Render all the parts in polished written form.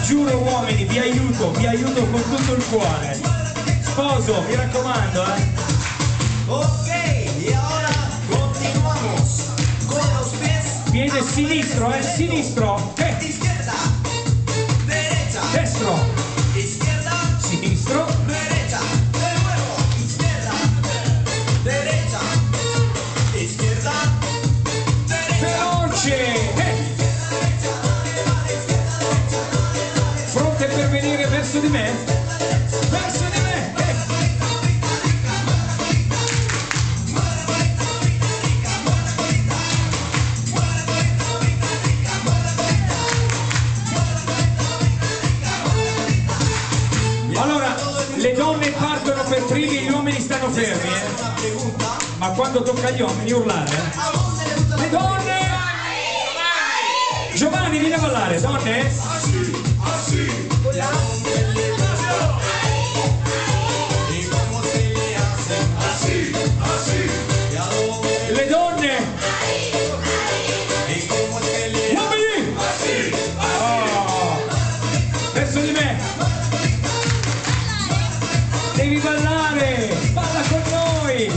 giuro uomini, vi aiuto con tutto il cuore. Sposo, mi raccomando, Ok, y ahora continuamos con los pies. Piede sinistro, sinistro. Izquierda, derecha, Destro, izquierda, sinistro. derecha, de nuevo, izquierda, derecha, izquierda, derecha. Veloce. Pronte per venire verso di me? Verso di me. Allora, le donne partono per primi, gli uomini stanno fermi, Ma quando tocca agli uomini urlare, Le donne! Giovanni, vieni a ballare, donne? Le donne! Uomini! Oh, verso di me! Devi ballare! Balla con noi!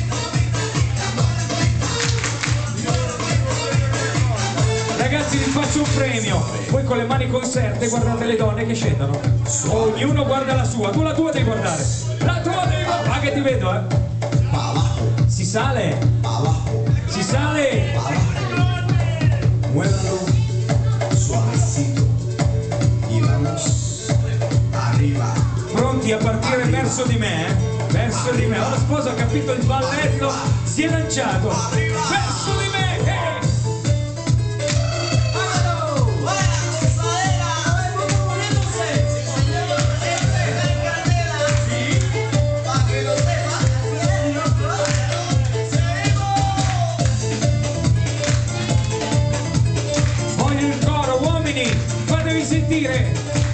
Ragazzi, vi faccio un premio. Voi con le mani conserte guardate le donne che scendono. Ognuno guarda la sua. Tu la tua devi guardare. La tua devi guardare. Ah, che ti vedo, Si sale. Si sale. Muévalo suavecito y vamos arriba. Pronti a partire verso di me, Verso di me. La sposa ha capito il balletto, si è lanciato. Verso di me. Voglio il coro, uomini, fatevi sentire.